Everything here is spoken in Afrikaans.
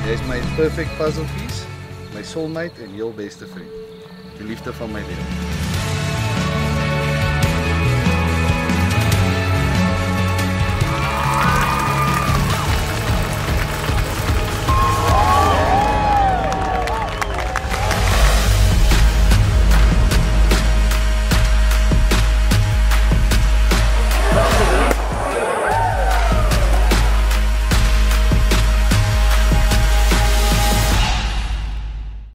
Jy's my perfect puzzle piece, my soulmate en heel beste vriend. Die liefde van my lewe.